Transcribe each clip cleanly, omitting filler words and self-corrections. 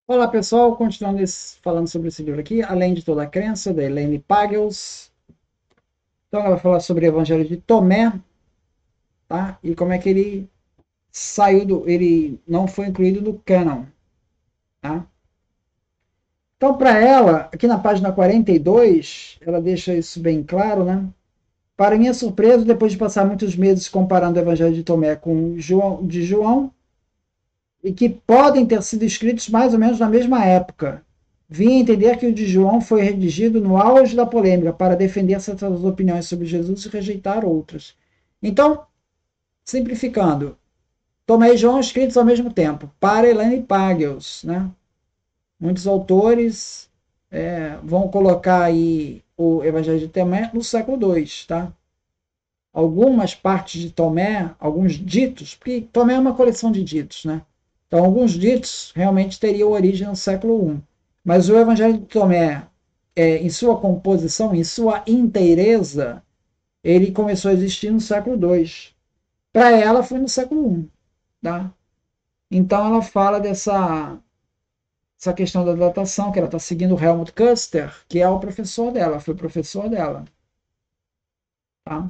Olá pessoal, continuando falando sobre esse livro aqui, Além de Toda a Crença, da Elaine Pagels. Então ela vai falar sobre o Evangelho de Tomé, tá? E como é que ele não foi incluído no cânon, tá? Então para ela, aqui na página 42, ela deixa isso bem claro, né? Para minha surpresa, depois de passar muitos meses comparando o Evangelho de Tomé com o de João, e que podem ter sido escritos mais ou menos na mesma época. Vim a entender que o de João foi redigido no auge da polêmica para defender certas opiniões sobre Jesus e rejeitar outras. Então, simplificando, Tomé e João escritos ao mesmo tempo, para Elaine Pagels, né? Muitos autores vão colocar aí o Evangelho de Tomé no século II, tá? Algumas partes de Tomé, alguns ditos, porque Tomé é uma coleção de ditos, né? Então, alguns ditos realmente teriam origem no século I. Mas o Evangelho de Tomé, em sua composição, em sua inteireza, ele começou a existir no século II. Para ela, foi no século I. Tá? Então, ela fala essa questão da datação, que ela está seguindo o Helmut Köster, que é o professor dela, foi professor dela. Tá?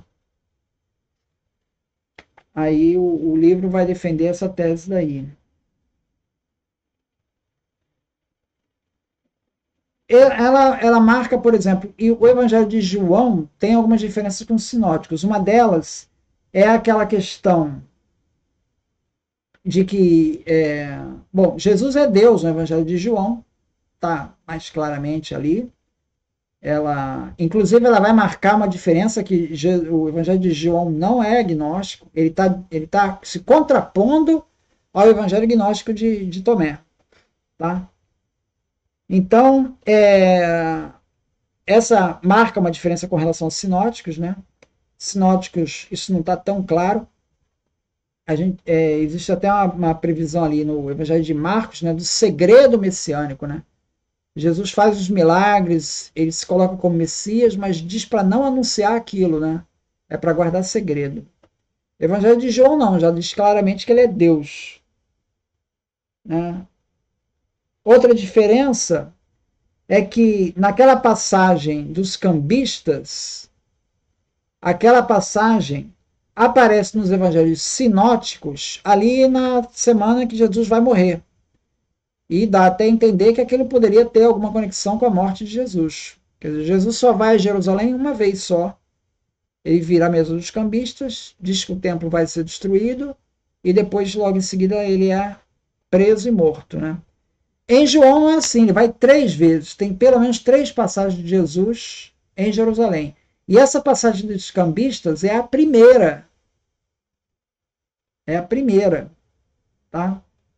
Aí o livro vai defender essa tese daí. Ela marca, por exemplo, e o Evangelho de João tem algumas diferenças com os sinóticos. Uma delas é aquela questão de que, bom, Jesus é Deus no Evangelho de João, tá mais claramente ali. Inclusive, ela vai marcar uma diferença que o Evangelho de João não é agnóstico, ele tá se contrapondo ao Evangelho gnóstico de Tomé, tá? Então, essa marca uma diferença com relação aos sinóticos, né? Sinóticos, isso não está tão claro. Existe até uma previsão ali no Evangelho de Marcos, né, do segredo messiânico, né? Jesus faz os milagres, ele se coloca como Messias, mas diz para não anunciar aquilo, né? É para guardar segredo. Evangelho de João não, já diz claramente que ele é Deus, né? Outra diferença é que naquela passagem dos cambistas, aquela passagem aparece nos evangelhos sinóticos ali na semana que Jesus vai morrer. E dá até a entender que aquilo poderia ter alguma conexão com a morte de Jesus. Quer dizer, Jesus só vai a Jerusalém uma vez só. Ele vira a mesa dos cambistas, diz que o templo vai ser destruído e depois, logo em seguida, ele é preso e morto. Né? Em João não é assim, ele vai 3 vezes. Tem pelo menos 3 passagens de Jesus em Jerusalém. E essa passagem dos cambistas é a primeira. É a primeira. Tá?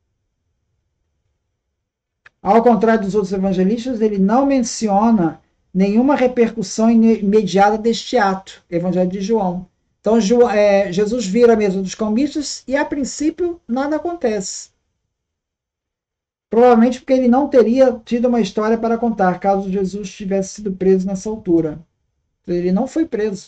Ao contrário dos outros evangelistas, ele não menciona nenhuma repercussão imediata deste ato, Evangelho de João. Então, Jesus vira a mesa dos cambistas e, a princípio, nada acontece. Provavelmente porque ele não teria tido uma história para contar, caso Jesus tivesse sido preso nessa altura. Ele não foi preso.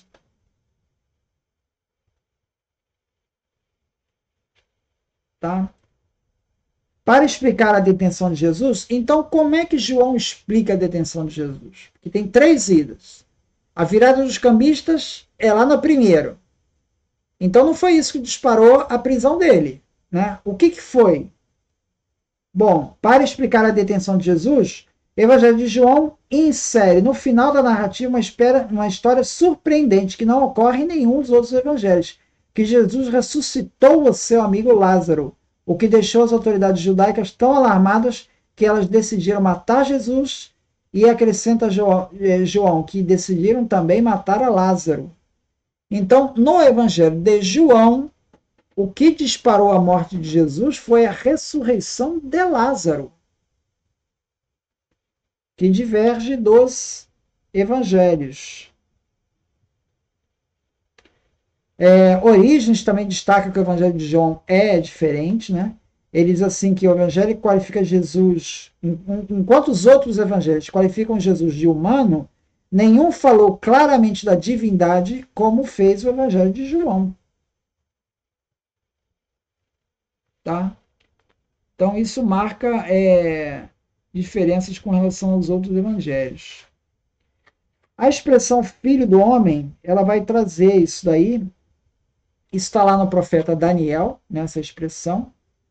Tá? Para explicar a detenção de Jesus, então como é que João explica a detenção de Jesus? Porque tem 3 idas. A virada dos cambistas é lá no primeiro. Então não foi isso que disparou a prisão dele. Né? O que foi? Bom, para explicar a detenção de Jesus, o Evangelho de João insere no final da narrativa uma história surpreendente que não ocorre em nenhum dos outros evangelhos, que Jesus ressuscitou o seu amigo Lázaro, o que deixou as autoridades judaicas tão alarmadas que elas decidiram matar Jesus e acrescenta João que decidiram também matar a Lázaro. Então, no Evangelho de João, o que disparou a morte de Jesus foi a ressurreição de Lázaro, que diverge dos evangelhos. Orígenes também destaca que o evangelho de João é diferente, né? Ele diz assim que o evangelho qualifica Jesus, enquanto os outros evangelhos qualificam Jesus de humano, nenhum falou claramente da divindade como fez o evangelho de João. Tá? Então isso marca diferenças com relação aos outros evangelhos. A expressão filho do homem, ela vai trazer isso daí. Isso está lá no profeta Daniel, nessa expressão.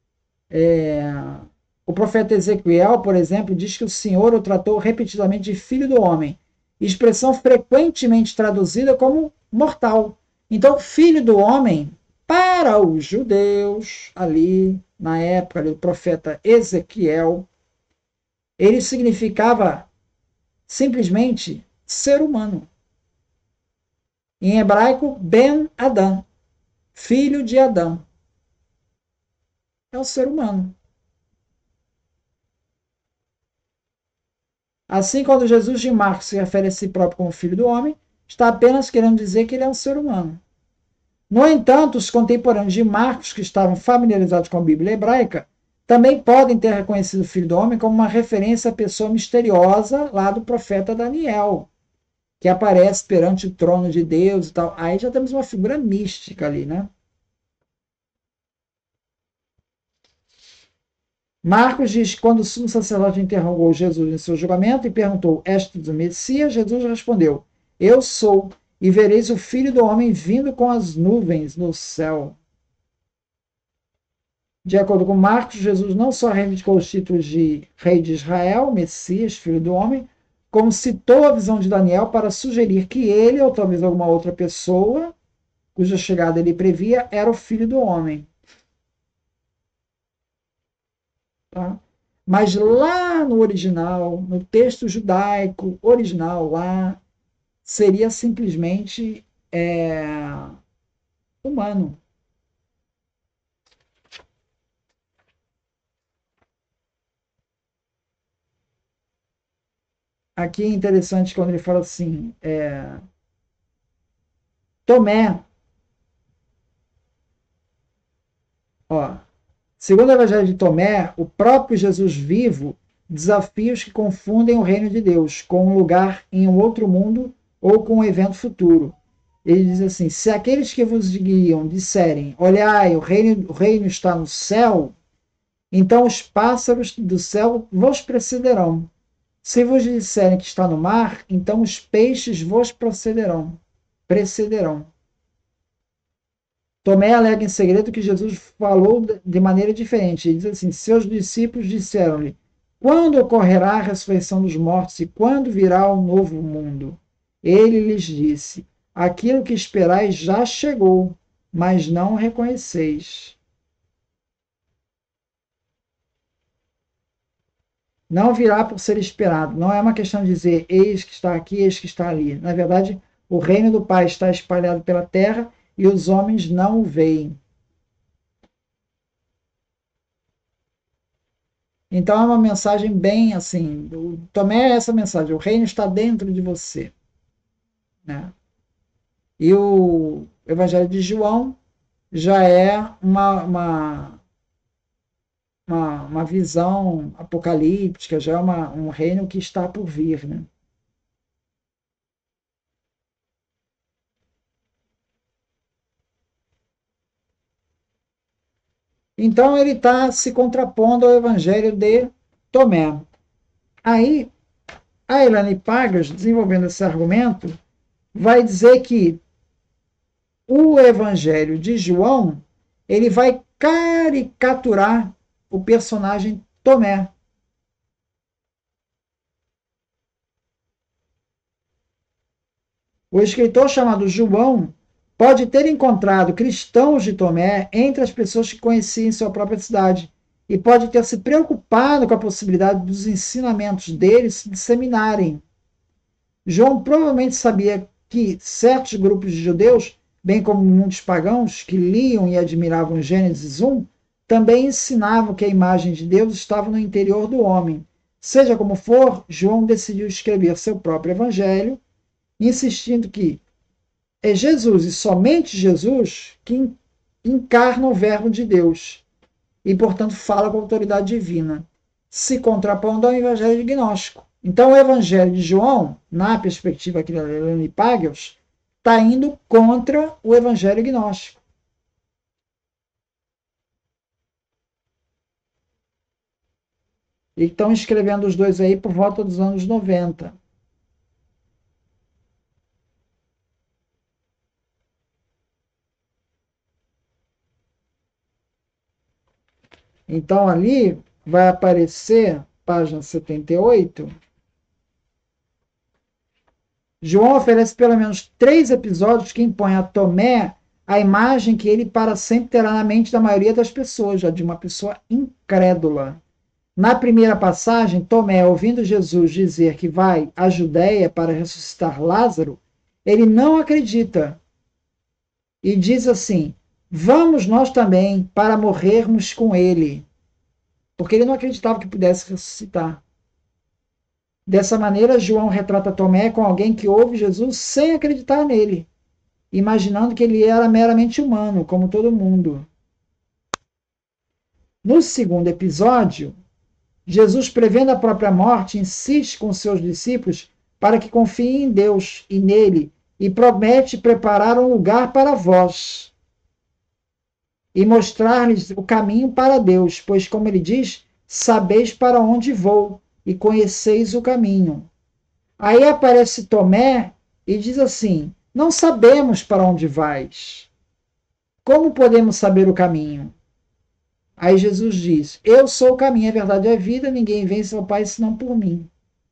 O profeta Ezequiel, por exemplo, diz que o Senhor o tratou repetidamente de filho do homem, expressão frequentemente traduzida como mortal. Então, filho do homem, para os judeus, ali na época do profeta Ezequiel, ele significava simplesmente ser humano. Em hebraico, Ben Adão, filho de Adão. É o ser humano. Assim, quando Jesus de Marcos se refere a si próprio como filho do homem, está apenas querendo dizer que ele é um ser humano. No entanto, os contemporâneos de Marcos, que estavam familiarizados com a Bíblia hebraica, também podem ter reconhecido o filho do homem como uma referência à pessoa misteriosa lá do profeta Daniel, que aparece perante o trono de Deus e tal. Aí já temos uma figura mística ali, né? Marcos diz que quando o sumo sacerdote interrogou Jesus em seu julgamento e perguntou: És tu o Messias? Jesus respondeu: Eu sou, e vereis o Filho do Homem vindo com as nuvens no céu. De acordo com Marcos, Jesus não só reivindicou os títulos de Rei de Israel, Messias, Filho do Homem, como citou a visão de Daniel para sugerir que ele, ou talvez alguma outra pessoa, cuja chegada ele previa, era o Filho do Homem. Tá? Mas lá no original, no texto judaico original, lá seria simplesmente humano. Aqui é interessante quando ele fala assim, Tomé, ó, segundo o Evangelho de Tomé, o próprio Jesus vivo desafia os que confundem o reino de Deus com um lugar em um outro mundo ou com um evento futuro. Ele diz assim: se aqueles que vos guiam disserem, olhai, o reino está no céu, então os pássaros do céu vos precederão. Se vos disserem que está no mar, então os peixes vos precederão. Tomé alega em segredo que Jesus falou de maneira diferente. Ele diz assim: seus discípulos disseram-lhe: quando ocorrerá a ressurreição dos mortos e quando virá o novo mundo? Ele lhes disse: aquilo que esperais já chegou, mas não reconheceis. Não virá por ser esperado. Não é uma questão de dizer, eis que está aqui, eis que está ali. Na verdade, o reino do Pai está espalhado pela terra e os homens não o veem. Então é uma mensagem bem assim, Tomé essa mensagem, o reino está dentro de você. Né? E o Evangelho de João já é uma visão apocalíptica, já é um reino que está por vir. Né? Então ele está se contrapondo ao Evangelho de Tomé. Aí a Elaine Pagels, desenvolvendo esse argumento, vai dizer que o Evangelho de João ele vai caricaturar o personagem Tomé. O escritor chamado João pode ter encontrado cristãos de Tomé entre as pessoas que conhecia em sua própria cidade e pode ter se preocupado com a possibilidade dos ensinamentos dele se disseminarem. João provavelmente sabia que certos grupos de judeus, bem como muitos pagãos que liam e admiravam Gênesis 1, também ensinavam que a imagem de Deus estava no interior do homem. Seja como for, João decidiu escrever seu próprio evangelho, insistindo que é Jesus e somente Jesus que encarna o verbo de Deus e, portanto, fala com autoridade divina, se contrapondo ao evangelho gnóstico. Então, o evangelho de João, na perspectiva aqui da Elaine Pagels, está indo contra o evangelho gnóstico. E estão escrevendo os dois aí por volta dos anos 90. Então ali vai aparecer, página 78, João oferece pelo menos 3 episódios que impõem a Tomé a imagem que ele para sempre terá na mente da maioria das pessoas, já de uma pessoa incrédula. Na primeira passagem, Tomé, ouvindo Jesus dizer que vai à Judéia para ressuscitar Lázaro, ele não acredita e diz assim: vamos nós também para morrermos com ele. Porque ele não acreditava que pudesse ressuscitar. Dessa maneira, João retrata Tomé com alguém que ouve Jesus sem acreditar nele, imaginando que ele era meramente humano, como todo mundo. No segundo episódio, Jesus, prevendo a própria morte, insiste com seus discípulos para que confiem em Deus e nele, e promete preparar um lugar para vós e mostrar-lhes o caminho para Deus, pois, como ele diz, sabeis para onde vou e conheceis o caminho. Aí aparece Tomé e diz assim: não sabemos para onde vais. Como podemos saber o caminho? Aí Jesus diz: eu sou o caminho, a verdade e a vida, ninguém vence ao Pai senão por mim.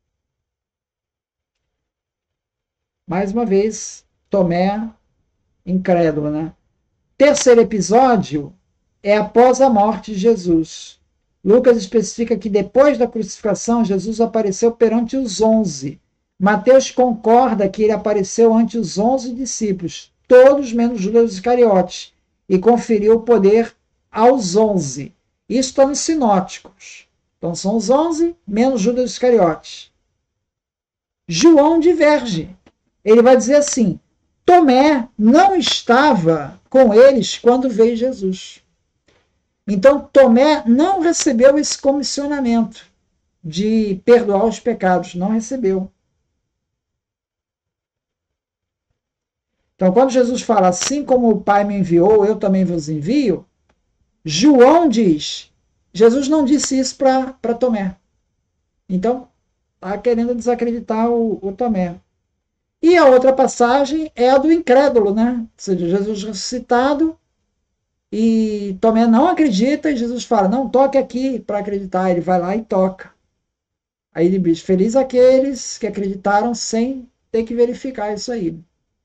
Mais uma vez, Tomé, incrédulo, né? Terceiro episódio é após a morte de Jesus. Lucas especifica que depois da crucificação, Jesus apareceu perante os 11. Mateus concorda que ele apareceu ante os 11 discípulos, todos menos Judas Iscariotes, e conferiu o poder aos 11. Isso está nos sinóticos. Então são os 11 menos Judas Iscariotes. João diverge. Ele vai dizer assim: Tomé não estava com eles quando veio Jesus. Então, Tomé não recebeu esse comissionamento de perdoar os pecados, não recebeu. Então, quando Jesus fala, assim como o Pai me enviou, eu também vos envio, João diz, Jesus não disse isso para Tomé. Então, está querendo desacreditar o Tomé. E a outra passagem é a do incrédulo, né? Ou seja, Jesus ressuscitado, e Tomé não acredita, e Jesus fala, não, toque aqui para acreditar. Ele vai lá e toca. Aí ele diz, feliz aqueles que acreditaram sem ter que verificar isso aí.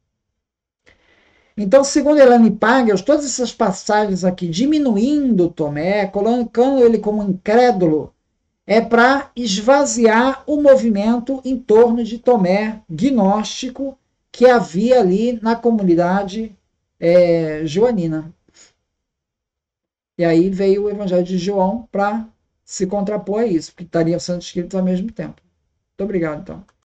Então, segundo Elaine Pagels, todas essas passagens aqui diminuindo Tomé, colocando ele como incrédulo, é para esvaziar o movimento em torno de Tomé gnóstico que havia ali na comunidade joanina. E aí veio o Evangelho de João para se contrapor a isso, porque estariam sendo escritos ao mesmo tempo. Muito obrigado, então.